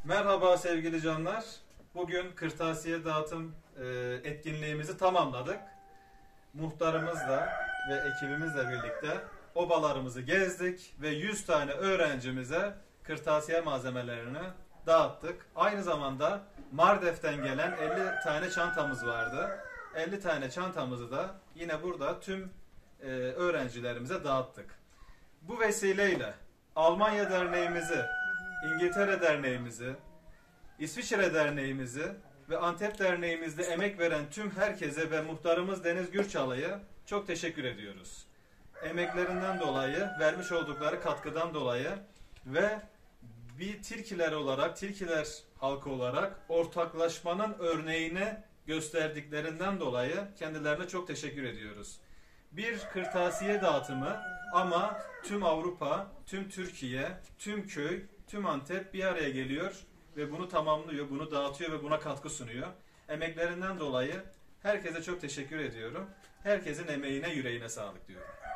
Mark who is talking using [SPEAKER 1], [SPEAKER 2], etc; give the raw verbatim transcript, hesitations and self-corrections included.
[SPEAKER 1] Merhaba sevgili canlar. Bugün kırtasiye dağıtım e, etkinliğimizi tamamladık. Muhtarımızla ve ekibimizle birlikte obalarımızı gezdik ve yüz tane öğrencimize kırtasiye malzemelerini dağıttık. Aynı zamanda Mardef'ten gelen elli tane çantamız vardı. elli tane çantamızı da yine burada tüm e, öğrencilerimize dağıttık. Bu vesileyle Almanya Derneğimizi, İngiltere Derneğimizi, İsviçre Derneğimizi ve Antep Derneğimizde emek veren tüm herkese ve muhtarımız Deniz Gürçalı'ya çok teşekkür ediyoruz. Emeklerinden dolayı, vermiş oldukları katkıdan dolayı ve bir Tilkiler olarak, Tilkiler halkı olarak ortaklaşmanın örneğini gösterdiklerinden dolayı kendilerine çok teşekkür ediyoruz. Bir kırtasiye dağıtımı ama tüm Avrupa, tüm Türkiye, tüm köy, tüm Antep bir araya geliyor ve bunu tamamlıyor, bunu dağıtıyor ve buna katkı sunuyor. Emeklerinden dolayı herkese çok teşekkür ediyorum. Herkesin emeğine, yüreğine sağlık diyorum.